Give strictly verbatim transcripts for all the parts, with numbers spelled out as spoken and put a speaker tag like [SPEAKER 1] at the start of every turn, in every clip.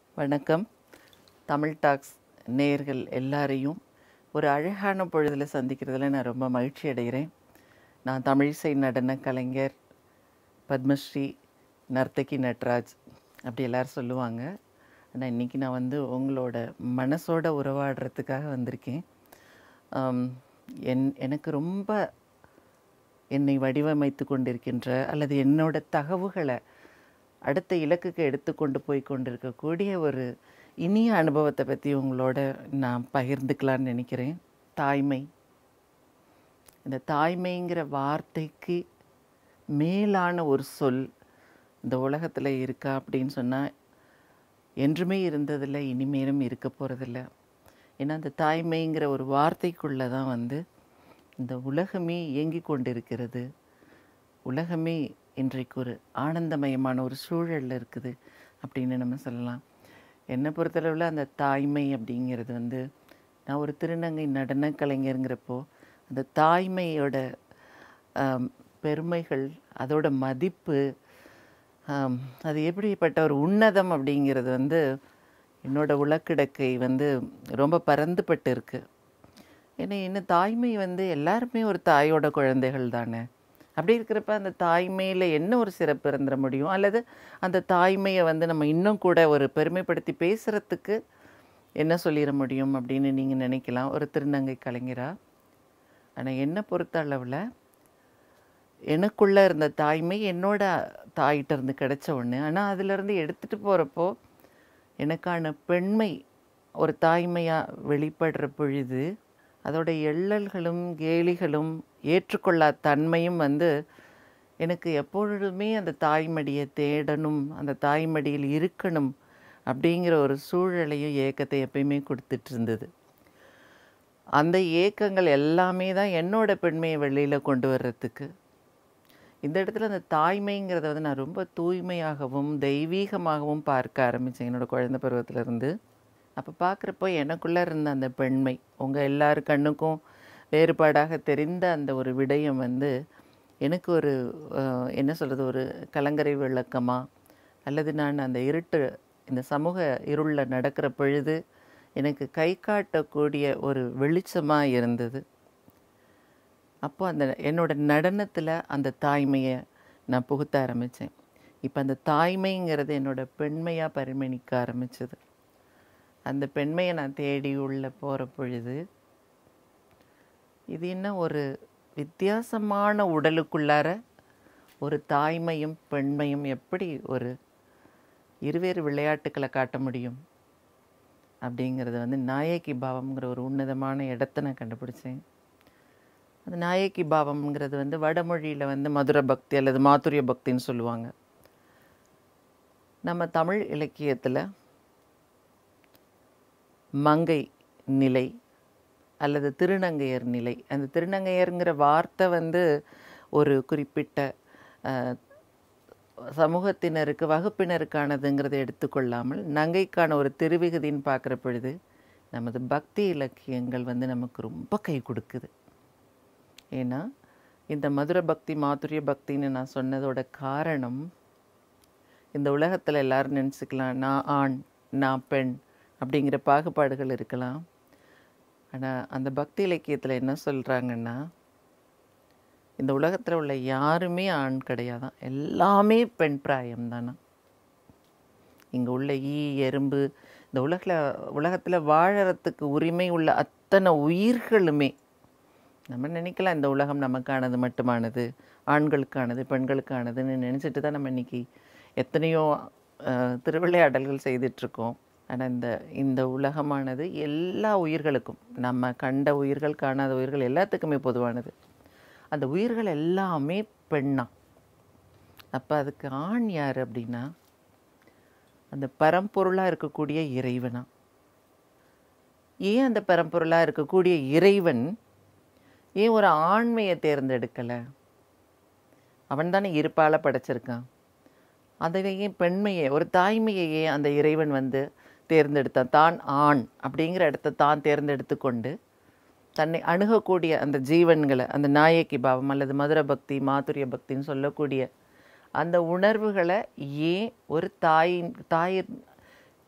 [SPEAKER 1] வணக்கம். தமிழ் டாக்ஸ் நேயர்கள் எல்லாரையும் ஒரு அழகான பொழுதில் சந்திக்கிறதுல நான் ரொம்ப மகிழ்ச்சி அடைகிறேன். நான் தமிழிசை நடன கலைஞர் பத்மஸ்ரீ நர்த்தகி நட்ராஜ் அப்படி எல்லோரும் சொல்லுவாங்க. ஆனால் இன்றைக்கி நான் வந்து உங்களோட மனசோட உறவாடுறதுக்காக வந்திருக்கேன். என் எனக்கு ரொம்ப என்னை வடிவமைத்து கொண்டிருக்கின்ற அல்லது என்னோட தகவுகளை அடுத்த இலக்குக்கு எடுத்துக்கொண்டு போய் கொண்டிருக்கக்கூடிய ஒரு இனிய அனுபவத்தை பற்றி உங்களோட நான் பகிர்ந்துக்கலான்னு நினைக்கிறேன். தாய்மை. இந்த தாய்மைங்கிற வார்த்தைக்கு மேலான ஒரு சொல் இந்த உலகத்தில் இருக்கா அப்படின்னு சொன்னால் என்றுமே இருந்ததில்லை, இனிமேலும் இருக்க போகிறதில்ல. ஏன்னா அந்த தாய்மைங்கிற ஒரு வார்த்தைக்குள்ளே தான் வந்து இந்த உலகமே இயங்கி கொண்டிருக்கிறது. உலகமே இன்றைக்கு ஒரு ஆனந்தமயமான ஒரு சூழலில் இருக்குது அப்படின்னு நம்ம சொல்லலாம். என்னை பொறுத்தளவில் அந்த தாய்மை அப்படிங்கிறது வந்து, நான் ஒரு திருநங்கை நடன கலைஞருங்கிறப்போ அந்த தாய்மையோட பெருமைகள், அதோட மதிப்பு, அது எப்படிப்பட்ட ஒரு உன்னதம் அப்படிங்கிறது வந்து என்னோட உலக்கிடக்கை வந்து ரொம்ப பரந்துபட்டு இருக்குது. ஏன்னா இன்னும் தாய்மை வந்து எல்லாருமே ஒரு தாயோட குழந்தைகள் தானே. அப்படி இருக்கிறப்ப அந்த தாய்மையில் என்ன ஒரு சிறப்பு இருந்துட முடியும், அல்லது அந்த தாய்மையை வந்து நம்ம இன்னும் கூட ஒரு பெருமைப்படுத்தி பேசுகிறதுக்கு என்ன சொல்லிட முடியும் அப்படின்னு நீங்கள் நினைக்கலாம் ஒரு திருநங்கை கலைஞராக. ஆனால் என்னை பொறுத்த அளவில் எனக்குள்ளே இருந்த தாய்மை என்னோட தாயிட்ட இருந்து கிடைச்ச ஒன்று. ஆனால் அதிலேருந்து எடுத்துகிட்டு போகிறப்போ எனக்கான பெண்மை ஒரு தாய்மையாக வெளிப்படுற பொழுது அதோட எள்ளல்களும் கேலிகளும் ஏற்றுக்கொள்ளா தன்மையும் வந்து எனக்கு எப்பொழுதுமே அந்த தாய்மடியை தேடணும், அந்த தாய்மடியில் இருக்கணும் அப்படிங்கிற ஒரு சூழலையும் ஏக்கத்தை எப்பயுமே கொடுத்துட்டு இருந்தது. அந்த ஏக்கங்கள் எல்லாமே தான் என்னோட பெண்மையை வெளியில் கொண்டு வர்றதுக்கு. இந்த இடத்துல அந்த தாய்மைங்கிறத வந்து நான் ரொம்ப தூய்மையாகவும் தெய்வீகமாகவும் பார்க்க ஆரம்பித்தேன் என்னோடய குழந்தை பருவத்திலேருந்து. அப்போ பார்க்குறப்போ எனக்குள்ளே இருந்த அந்த பெண்மை உங்கள் எல்லார் கண்ணுக்கும் வேறுபாடாக தெரிந்த அந்த ஒரு விடயம் வந்து எனக்கு ஒரு என்ன சொல்கிறது, ஒரு கலங்கரை விளக்கமாக, அல்லது நான் அந்த இருட்டு இந்த சமூக இருளில் நடக்கிற பொழுது எனக்கு கை காட்டக்கூடிய ஒரு வெளிச்சமாக இருந்தது. அப்போ அந்த என்னோட நடனத்தில் அந்த தாய்மையை நான் புகுத்த ஆரம்பித்தேன். இப்போ அந்த தாய்மைங்கிறது என்னோட பெண்மையாக பரிமணிக்க ஆரம்பித்தது. அந்த பெண்மையை நான் தேடி உள்ள போகிற பொழுது இது என்ன ஒரு வித்தியாசமான உடலுக்குள்ளார ஒரு தாய்மையும் பெண்மையும் எப்படி ஒரு இருவேறு விளையாட்டுக்களை காட்ட முடியும் அப்படிங்கிறத வந்து நாயகி பாவம்ங்கிற ஒரு உன்னதமான இடத்த நான் கண்டுபிடிச்சேன். அந்த நாயகி பாவம்ங்கிறது வந்து வடமொழியில் வந்து மதுர பக்தி அல்லது மாதுரிய பக்தின்னு சொல்லுவாங்க. நம்ம தமிழ் இலக்கியத்தில் மங்கை நிலை அல்லது திருநங்கையர் நிலை, அந்த திருநங்கையருங்கிற வார்த்தை வந்து ஒரு குறிப்பிட்ட சமூகத்தினருக்கு வகுப்பினருக்கானதுங்கிறத எடுத்துக்கொள்ளாமல் நங்கைக்கான ஒரு திருவிகுதின்னு பார்க்குற பொழுது நமது பக்தி இலக்கியங்கள் வந்து நமக்கு ரொம்ப கை கொடுக்குது. ஏன்னா இந்த மதுர பக்தி மாதுரிய பக்தின்னு நான் சொன்னதோட காரணம், இந்த உலகத்தில் எல்லோரும் நினச்சிக்கலாம் நான் ஆண் நான் பெண் அப்படிங்கிற பாகுபாடுகள் இருக்கலாம். ஆனால் அந்த பக்தி இலக்கியத்தில் என்ன சொல்கிறாங்கன்னா, இந்த உலகத்தில் உள்ள யாருமே ஆண் கிடையாதான், எல்லாமே பெண் பிராயம் தானா. இங்கே உள்ள ஈ எறும்பு, இந்த உலகில் உலகத்தில் வாழறதுக்கு உரிமை உள்ள அத்தனை உயிர்களுமே, நம்ம நினைக்கலாம் இந்த உலகம் நமக்கானது மட்டுமானது, ஆண்களுக்கானது பெண்களுக்கானதுன்னு நினச்சிட்டு தான் நம்ம இன்றைக்கி எத்தனையோ திருவிளையாடல்கள் செய்துட்ருக்கோம். ஆனால் இந்த இந்த உலகமானது எல்லா உயிர்களுக்கும், நம்ம கண்ட உயிர்கள் காணாத உயிர்கள் எல்லாத்துக்குமே பொதுவானது. அந்த உயிர்கள் எல்லாமே பெண்ணா. அப்போ அதுக்கு ஆண் யார் அப்படின்னா அந்த பரம்பொருளாக இருக்கக்கூடிய இறைவனா. ஏன் அந்த பரம்பொருளாக இருக்கக்கூடிய இறைவன் ஏன் ஒரு ஆண்மையை தேர்ந்தெடுக்கலை? அவன் தானே இருப்பால் படைச்சிருக்கான். அதையே பெண்மையை ஒரு தாய்மையையே அந்த இறைவன் வந்து தேர்ந்தெடுத்தான். தான் ஆண் அப்படிங்கிற இடத்த தான் தேர்ந்தெடுத்து கொண்டு தன்னை அணுகக்கூடிய அந்த ஜீவன்களை, அந்த நாயகி பாவம் அல்லது மதுர பக்தி மாதுரிய பக்தின்னு சொல்லக்கூடிய அந்த உணர்வுகளை ஏன் ஒரு தாயின் தாய்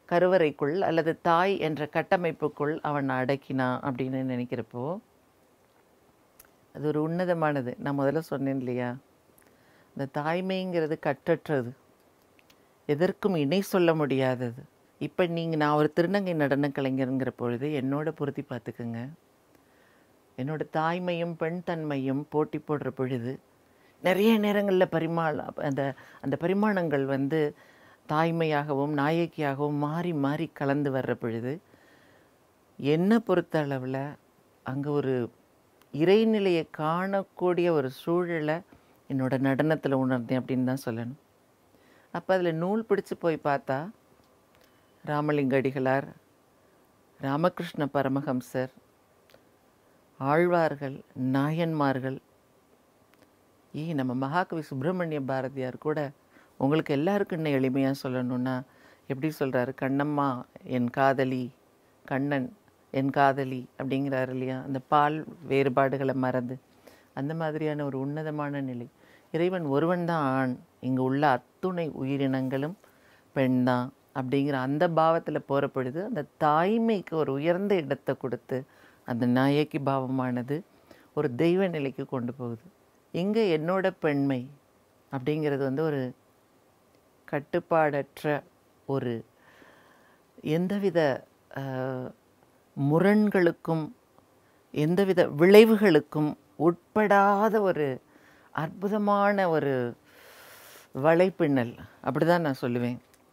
[SPEAKER 1] கருவறைக்குள் அல்லது தாய் என்ற கட்டமைப்புக்குள் அவன் அடக்கினான் அப்படின்னு நினைக்கிறப்போ அது ஒரு உன்னதமானது. நான் முதல்ல சொன்னேன் இல்லையா, இந்த தாய்மைங்கிறது கட்டற்றது, எதற்கும் இணை சொல்ல முடியாதது. இப்போ நீங்கள் நான் ஒரு திருநங்கை நடன கலைஞருங்கிற பொழுது என்னோட பொருத்தி பார்த்துக்குங்க. என்னோட தாய்மையும் பெண் தன்மையும் போட்டி போடுற பொழுது நிறைய நேரங்களில் பரிமாண அந்த அந்த பரிமாணங்கள் வந்து தாய்மையாகவும் நாயகியாகவும் மாறி மாறி கலந்து வர்ற பொழுது என்னை பொறுத்த அளவில் அங்கே ஒரு இறைநிலையை காணக்கூடிய ஒரு சூழலை என்னோட நடனத்தில் உணர்ந்தேன் அப்படின்னு தான் சொல்லணும். அப்போ அதில் நூல் பிடிச்சு போய் பார்த்தா ராமலிங்க அடிகளார், ராமகிருஷ்ண பரமஹம்சர், ஆழ்வார்கள், நாயன்மார்கள், ஏ நம்ம மகாகவி சுப்பிரமணிய பாரதியார் கூட உங்களுக்கு எல்லாருக்கும் இன்னும் எளிமையாக சொல்லணுன்னா எப்படி சொல்கிறாரு, கண்ணம்மா என் காதலி, கண்ணன் என் காதலி அப்படிங்கிறாரு இல்லையா, அந்த பால் வேறுபாடுகளை மறந்து. அந்த மாதிரியான ஒரு உன்னதமான நிலை. இறைவன் ஒருவன் தான் ஆண், இங்கே உள்ள அத்துணை உயிரினங்களும் பெண் தான் அப்படிங்கிற அந்த பாவத்தில் போகிற பொழுது அந்த தாய்மைக்கு ஒரு உயர்ந்த இடத்தை கொடுத்து அந்த நாயகி பாவமானது ஒரு தெய்வ நிலைக்கு கொண்டு போகுது. இங்கே என்னோட பெண்மை அப்படிங்கிறது வந்து ஒரு கட்டுப்பாடற்ற ஒரு எந்தவித முரண்களுக்கும் எந்தவித விளைவுகளுக்கும் உட்படாத ஒரு அற்புதமான ஒரு வலைப்பின்னல், அப்படி தான் நான் சொல்லுவேன்.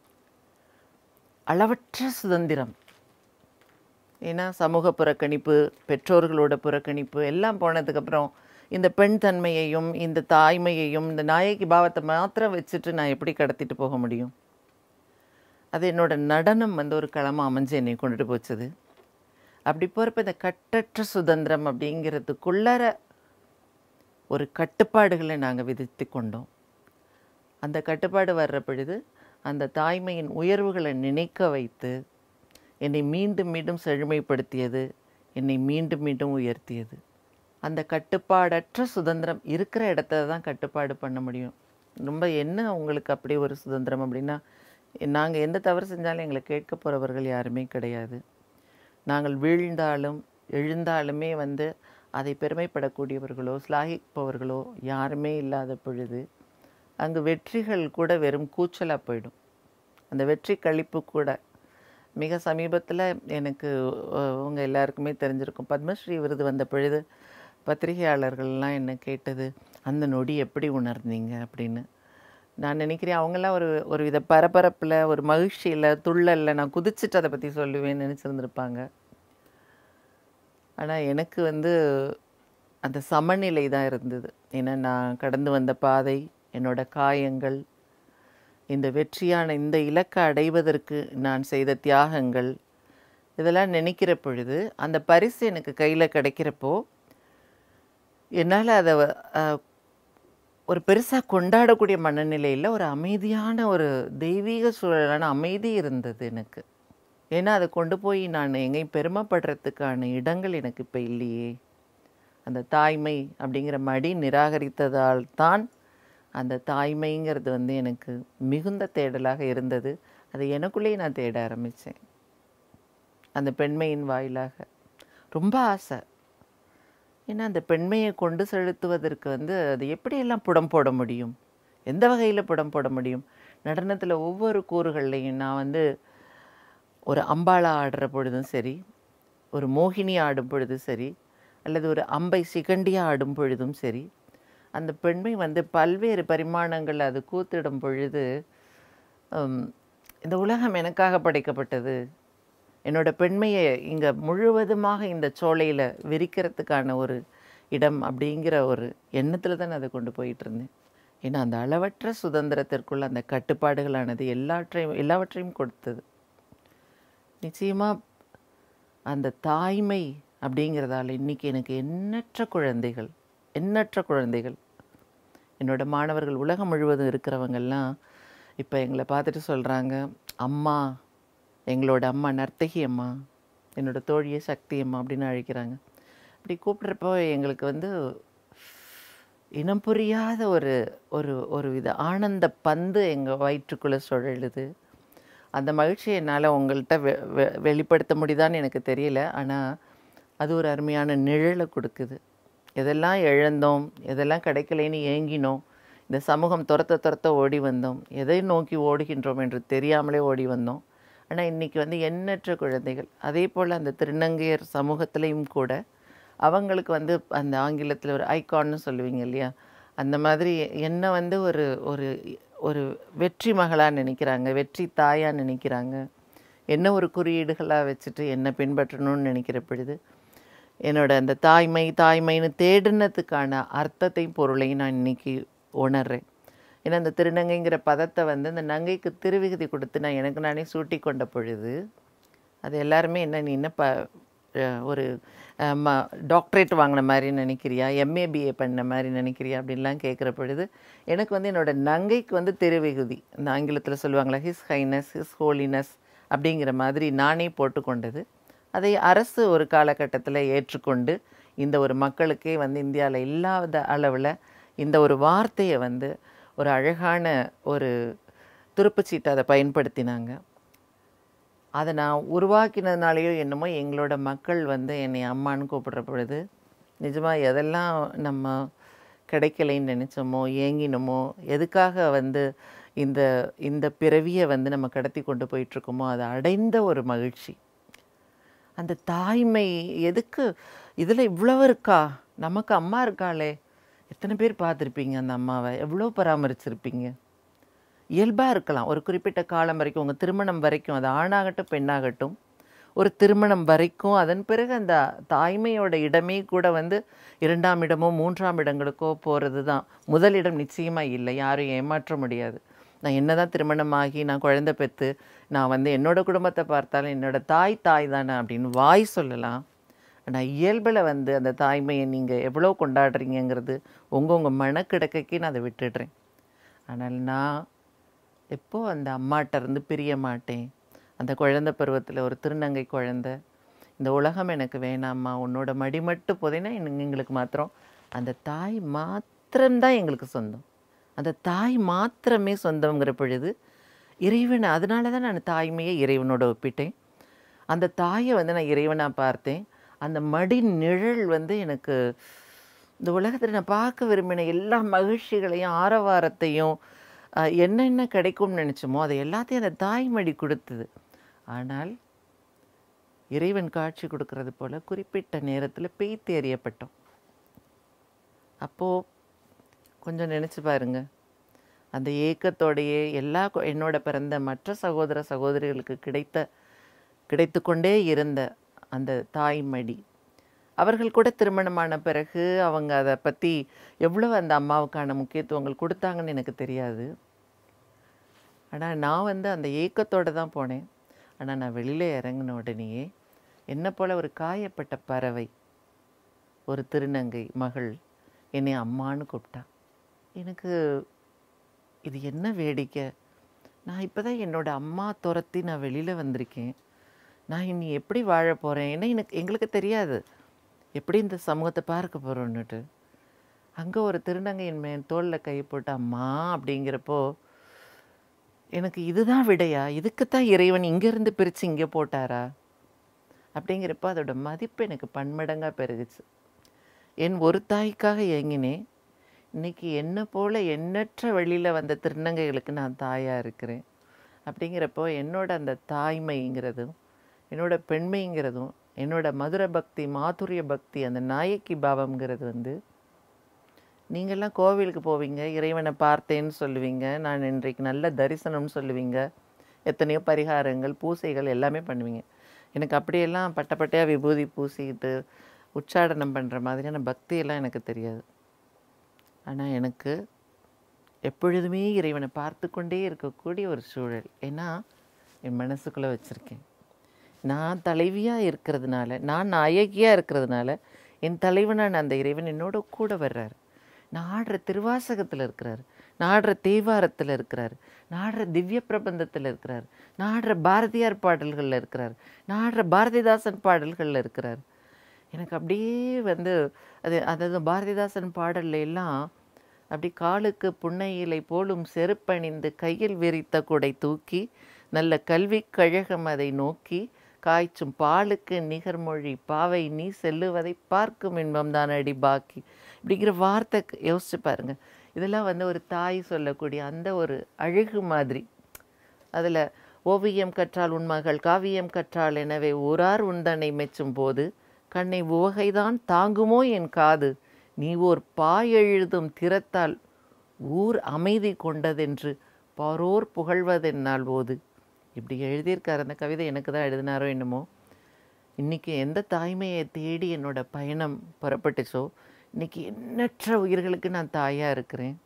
[SPEAKER 1] அளவற்ற சுதந்திரம். ஏன்னா சமூக புறக்கணிப்பு, பெற்றோர்களோட புறக்கணிப்பு எல்லாம் போனதுக்கப்புறம் இந்த பெண் தன்மையையும் இந்த தாய்மையையும் இந்த நாயகி பாவத்தை மாத்திரம் வச்சுட்டு நான் எப்படி கடத்திட்டு போக முடியும்? அது என்னோட நடனம் வந்து ஒரு களமாக அமைஞ்சு என்னை கொண்டுட்டு போச்சுது. அப்படி போகிறப்ப இந்த கட்டற்ற சுதந்திரம் அப்படிங்கிறதுக்குள்ளார ஒரு கட்டுப்பாடுகளை நாங்கள் விதித்து கொண்டோம். அந்த கட்டுப்பாடு வர்ற பொழுது அந்த தாய்மையின் உயர்வுகளை நினைக்க வைத்து என்னை மீண்டும் மீண்டும் செழுமைப்படுத்தியது, என்னை மீண்டும் மீண்டும் உயர்த்தியது. அந்த கட்டுப்பாடற்ற சுதந்திரம் இருக்கிற இடத்துல தான் கட்டுப்பாடு பண்ண முடியும். ரொம்ப என்ன உங்களுக்கு அப்படி ஒரு சுதந்திரம் அப்படின்னா, நாங்கள் எந்த தவறு செஞ்சாலும் எங்களை கேட்க போகிறவர்கள் யாருமே கிடையாது. நாங்கள் வீழ்ந்தாலும் எழுந்தாலுமே வந்து அதை பெருமைப்படக்கூடியவர்களோ ஸ்லாகிப்பவர்களோ யாருமே இல்லாத பொழுது அங்கு வெற்றிகள் கூட வெறும் கூச்சலாக போயிடும். அந்த வெற்றி கழிப்பு கூட மிக சமீபத்தில் எனக்கு உங்கள் எல்லாருக்குமே தெரிஞ்சிருக்கும், பத்மஸ்ரீ விருது வந்த பொழுது பத்திரிகையாளர்கள்லாம் என்ன கேட்டது, அந்த நொடி எப்படி உணர்ந்தீங்க அப்படின்னு. நான் நினைக்கிறேன் அவங்களாம் ஒரு ஒரு வித பரபரப்பில் ஒரு மகிழ்ச்சியில் துள்ளலில் நான் குதிச்சுட்டு அதை பற்றி சொல்லுவேன்னு நினச்சிருந்துருப்பாங்க. ஆனால் எனக்கு வந்து அந்த சமநிலை தான் இருந்தது. ஏன்னா நான் கடந்து வந்த பாதை, என்னோட காயங்கள், இந்த வெற்றியான இந்த இலக்கை அடைவதற்கு நான் செய்த தியாகங்கள், இதெல்லாம் நினைக்கிற பொழுது அந்த பரிசு எனக்கு கையில் கிடைக்கிறப்போ என்னால் அதை ஒரு பெருசாக கொண்டாடக்கூடிய மனநிலையில் ஒரு அமைதியான ஒரு தெய்வீக சூழலான அமைதி இருந்தது எனக்கு. ஏன்னா அதை கொண்டு போய் நான் எங்கேயும் பெருமைப்படுறதுக்கான இடங்கள் எனக்கு இப்போ இல்லையே. அந்த தாய்மை அப்படிங்கிற மடி நிராகரித்ததால் தான் அந்த தாய்மைங்கிறது வந்து எனக்கு மிகுந்த தேடலாக இருந்தது. அதை எனக்குள்ளேயே நான் தேட ஆரம்பித்தேன். அந்த பெண்மையின் வாயிலாக ரொம்ப ஆசை. ஏன்னா அந்த பெண்மையை கொண்டு செலுத்துவதற்கு வந்து அது எப்படியெல்லாம் புடம் போட முடியும், எந்த வகையில் புடம் போட முடியும்? நடனத்தில் ஒவ்வொரு கூறுகள்லையும் நான் வந்து ஒரு அம்பாளா ஆடுற பொழுதும் சரி, ஒரு மோகினி ஆடும் பொழுதும் சரி, அல்லது ஒரு அம்பை சிகண்டியாக ஆடும் பொழுதும் சரி, அந்த பெண்மை வந்து பல்வேறு பரிமாணங்கள் அது கூத்திடும் பொழுது இந்த உலகம் எனக்காக படைக்கப்பட்டது, என்னோட பெண்மையை இங்கே முழுவதுமாக இந்த சோலையில் விரிக்கிறதுக்கான ஒரு இடம் அப்படிங்கிற ஒரு எண்ணத்தில் தான் அதை கொண்டு போயிட்டு இருந்தேன். ஏன்னா அந்த அளவற்ற சுதந்திரத்திற்குள்ள அந்த கட்டுப்பாடுகளானது எல்லாற்றையும் எல்லாவற்றையும் கொடுத்தது. நிச்சயமாக அந்த தாய்மை அப்படிங்கிறதால இன்றைக்கி எனக்கு எண்ணற்ற குழந்தைகள் எண்ணற்ற குழந்தைகள் என்னோடய மாணவர்கள் உலகம் முழுவதும் இருக்கிறவங்கெல்லாம் இப்போ எங்களை பார்த்துட்டு சொல்கிறாங்க, அம்மா, எங்களோட அம்மா நர்த்தகி அம்மா, என்னோட தோழியை சக்தி அம்மா அப்படின்னு அழைக்கிறாங்க. அப்படி கூப்பிட்றப்போ எங்களுக்கு வந்து இனம் புரியாத ஒரு ஒரு ஒரு வித ஆனந்த பந்து எங்கள் வயிற்றுக்குள்ளே சுழலுது. அந்த மகிழ்ச்சியை என்னால் உங்கள்கிட்ட வெ வெ வெளிப்படுத்த முடியுதான்னு எனக்கு தெரியல. ஆனால் அது ஒரு அருமையான நிழலை கொடுக்குது. எதெல்லாம் இழந்தோம், எதெல்லாம் கிடைக்கலைன்னு ஏங்கினோம், இந்த சமூகம் துரத்த துரத்த ஓடி வந்தோம், எதை நோக்கி ஓடுகின்றோம் என்று தெரியாமலே ஓடி வந்தோம். ஆனால் இன்றைக்கி வந்து எண்ணற்ற குழந்தைகள், அதே போல் அந்த திருநங்கையர் சமூகத்திலையும் கூட அவங்களுக்கு வந்து அந்த ஆங்கிலத்தில் ஒரு ஐகான்னு சொல்லுவீங்க இல்லையா, அந்த மாதிரி என்னை வந்து ஒரு ஒரு ஒரு வெற்றி மகளாக நினைக்கிறாங்க, வெற்றி தாயாக நினைக்கிறாங்க. என்ன ஒரு குறியீடுகளாக வச்சுட்டு என்னை பின்பற்றணும்னு நினைக்கிற பொழுது என்னோட அந்த தாய்மை தாய்மைன்னு தேடினதுக்கான அர்த்தத்தையும் பொருளையும் நான் இன்றைக்கி உணர்றேன். ஏன்னா அந்த திருநங்கைங்கிற பதத்தை வந்து அந்த நங்கைக்கு திருவிகுதி கொடுத்து நான் எனக்கு நானே சூட்டி கொண்ட பொழுது அது எல்லாருமே என்ன நீ என்ன ப ஒரு ம டாக்டரேட் வாங்கின மாதிரி நினைக்கிறியா, எம்ஏ பிஏ பண்ண மாதிரி நினைக்கிறியா அப்படின்லாம் கேட்குற பொழுது எனக்கு வந்து என்னோடய நங்கைக்கு வந்து திருவிகுதி, இந்த ஆங்கிலத்தில் சொல்லுவாங்களா ஹிஸ் ஹைனஸ் ஹிஸ் ஹோலினஸ் அப்படிங்கிற மாதிரி நானே போட்டுக்கொண்டது. அதை அரசு ஒரு காலகட்டத்தில் ஏற்றுக்கொண்டு இந்த ஒரு மக்களுக்கே வந்து இந்தியாவில் இல்லாத அளவில் இந்த ஒரு வார்த்தையை வந்து ஒரு அழகான ஒரு துருப்புச்சீட்டை அதை பயன்படுத்தினாங்க. அதை நான் உருவாக்கினதுனாலேயோ என்னமோ எங்களோட மக்கள் வந்து என்னை அம்மானு கூப்பிடுற பொழுது நிஜமாக எதெல்லாம் நம்ம கிடைக்கலைன்னு நினச்சோமோ, ஏங்கினோமோ, எதுக்காக வந்து இந்த இந்த பிறவியை வந்து நம்ம கடத்தி கொண்டு போயிட்டுருக்கோமோ அதை அடைந்த ஒரு மகிழ்ச்சி. அந்த தாய்மை எதுக்கு இதில் இவ்வளவு இருக்கா, நமக்கு அம்மா இருக்காளே, எத்தனை பேர் பார்த்துருப்பீங்க அந்த அம்மாவை, எவ்வளோ பராமரிச்சிருப்பீங்க. இயல்பாக இருக்கலாம் ஒரு குறிப்பிட்ட காலம் வரைக்கும், உங்கள் திருமணம் வரைக்கும், அது ஆணாகட்டும் பெண்ணாகட்டும், ஒரு திருமணம் வரைக்கும். அதன் பிறகு அந்த தாய்மையோட இடமே கூட வந்து இரண்டாம் இடமோ மூன்றாம் இடங்களுக்கோ போகிறது தான். முதலிடம் நிச்சயமாக இல்லை, யாரும் ஏமாற்ற முடியாது. நான் என்ன தான் திருமணமாகி நான் குழந்தை பெற்று நான் வந்து என்னோடய குடும்பத்தை பார்த்தாலும் என்னோடய தாய் தாய் தானே அப்படின்னு வாய் சொல்லலாம். ஆனால் இயல்பில் வந்து அந்த தாய்மையை நீங்கள் எவ்வளோ கொண்டாடுறீங்கிறது உங்கள் உங்கள் மனக்கிடக்கைக்கு நான் அதை விட்டுடுறேன். ஆனால் நான் எப்போது அந்த அம்மாட்ட இருந்து பிரிய மாட்டேன். அந்த குழந்தை பருவத்தில் ஒரு திருநங்கை குழந்தை, இந்த உலகம் எனக்கு வேணாம்மா, உன்னோட மடி மட்டும் போதேன்னா எங்களுக்கு மாத்திரம் அந்த தாய் மாத்திரம்தான் எங்களுக்கு சொந்தம், அந்த தாய் மாத்திரமே சொந்தங்கிற பொழுது இறைவனை, அதனால தான் நான் தாய்மையை இறைவனோட ஒப்பிட்டேன். அந்த தாயை வந்து நான் இறைவனாக பார்த்தேன். அந்த மடி நிழல் வந்து எனக்கு இந்த உலகத்தில் நான் பார்க்க விரும்பின எல்லா மகிழ்ச்சிகளையும் ஆரவாரத்தையும் என்னென்ன கிடைக்கும்னு நினச்சோமோ அதை எல்லாத்தையும் அந்த தாய்மடி கொடுத்தது. ஆனால் இறைவன் காட்சி கொடுக்கறது போல் குறிப்பிட்ட நேரத்தில் பெய்த்து எறியப்பட்டோம். அப்போது கொஞ்சம் நினச்சி பாருங்க, அந்த ஏக்கத்தோடையே எல்லா என்னோட பிறந்த மற்ற சகோதர சகோதரிகளுக்கு கிடைத்த கிடைத்து கொண்டே இருந்த அந்த தாய்மடி, அவர்கள் கூட திருமணமான பிறகு அவங்க அதை பற்றி எவ்வளோ அந்த அம்மாவுக்கான முக்கியத்துவங்கள் கொடுத்தாங்கன்னு எனக்கு தெரியாது. ஆனால் நான் வந்து அந்த ஏக்கத்தோடு தான் போனேன். ஆனால் நான் வெளியில் இறங்கின உடனேயே என்னை போல் ஒரு காயப்பட்ட பறவை, ஒரு திருநங்கை மகள் என்னை அம்மானு கூப்பிட்டா. எனக்கு இது என்ன வேடிக்கை, நான் இப்போ தான் என்னோடய அம்மா துரத்தி நான் வெளியில் வந்திருக்கேன், நான் இனி எப்படி வாழ போகிறேன், ஏன்னா எனக்கு எங்களுக்கு தெரியாது எப்படி இந்த சமூகத்தை பார்க்க போகிறோன்னுட்டு. அங்கே ஒரு திருநங்கையின் மே தோளில் கை போட்டு அம்மா அப்படிங்கிறப்போ எனக்கு இதுதான் விடையா, இதுக்குத்தான் இறைவன் இங்கேருந்து பிரித்து இங்கே போட்டாரா அப்படிங்கிறப்போ அதோட மதிப்பு எனக்கு பன்மடங்காக பெருகுச்சு. என் ஒரு தாய்க்காக ஏங்கினேன். இன்றைக்கி என்னை போல் எண்ணற்ற வழியில் வந்த திருநங்கைகளுக்கு நான் தாயாக இருக்கிறேன். அப்படிங்கிறப்போ என்னோட அந்த தாய்மைங்கிறதும் என்னோட பெண்மைங்கிறதும் என்னோட மதுர பக்தி மாதுரிய பக்தி அந்த நாயக்கி பாவம்ங்கிறது வந்து, நீங்கள்லாம் கோவிலுக்கு போவீங்க, இறைவனை பார்த்தேன்னு சொல்லுவீங்க, நான் இன்றைக்கு நல்ல தரிசனம்னு சொல்லுவீங்க, எத்தனையோ பரிகாரங்கள் பூசைகள் எல்லாமே பண்ணுவீங்க. எனக்கு அப்படியெல்லாம் பட்டப்பட்டையாக விபூதி பூசிக்கிட்டு உச்சாடனம் பண்ணுற மாதிரியான பக்தியெல்லாம் எனக்கு தெரியாது. ஆனால் எனக்கு எப்பொழுதுமே இறைவனை பார்த்து கொண்டே இருக்கக்கூடிய ஒரு சூழல், ஏன்னா என் மனசுக்குள்ளே வச்சுருக்கேன். நான் தலைவியாக இருக்கிறதுனால, நான் நாயகியாக இருக்கிறதுனால என் தலைவனான அந்த இறைவன் என்னோட கூட வர்றார். நான் ஆடுற திருவாசகத்தில் இருக்கிறார், நான் ஆடுற தேவாரத்தில் இருக்கிறார், நான் ஆடுற திவ்ய பிரபந்தத்தில் இருக்கிறார், நான் ஆடுற பாரதியார் பாடல்களில் இருக்கிறார், நான் ஆடுற பாரதிதாசன் பாடல்களில் இருக்கிறார். எனக்கு அப்படியே வந்து அது அதாவது பாரதிதாசன் பாடல்ல எல்லாம் அப்படி காலுக்கு புன்னையிலை போலும் செருப்பணிந்து கையில் விரித்த குடை தூக்கி நல்ல கல்விக் கழகம் அதை நோக்கி காய்ச்சும் பாலுக்கு நிகர்மொழி பாவை நீ செல்லுவதை பார்க்கும் இன்பம் தான் அடி பாக்கி. இப்படிங்கிற வார்த்தை யோசிச்சு பாருங்க. இதெல்லாம் வந்து ஒரு தாய் சொல்லக்கூடிய அந்த ஒரு அழகு மாதிரி. அதில் ஓவியம் கற்றால் உண்மகள் காவியம் கற்றால் எனவே ஊரார் உந்தனை மெச்சும் போது கண்ணை உவகைதான் தாங்குமோ என் காது நீ ஓர் பாயெழுதும் திறத்தால் ஊர் அமைதி கொண்டதென்று பாரோர் புகழ்வதென்னால் போது. இப்படி எழுதியிருக்கார். அந்த கவிதை எனக்கு தான் எழுதினாரோ என்னமோ. இன்றைக்கி எந்த தாய்மையை தேடி என்னோட பயணம் புறப்பட்டுச்சோ, இன்றைக்கி எண்ணற்ற உயிர்களுக்கு நான் தாயாக இருக்கிறேன்.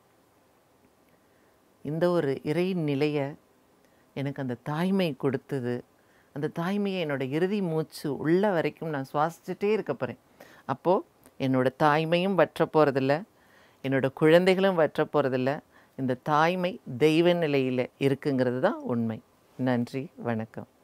[SPEAKER 1] இந்த ஒரு இறை நிலையை எனக்கு அந்த தாய்மை கொடுத்தது. அந்த தாய்மையை என்னோடய இறுதி மூச்சு உள்ள வரைக்கும் நான் சுவாசிச்சுட்டே இருக்க போகிறேன். அப்போது என்னோடய தாய்மையும் வற்ற போகிறதில்ல, என்னோடய குழந்தைகளும் வற்ற போகிறதில்ல. இந்த தாய்மை தெய்வ நிலையில் இருக்குங்கிறது தான் உண்மை. நன்றி, வணக்கம்.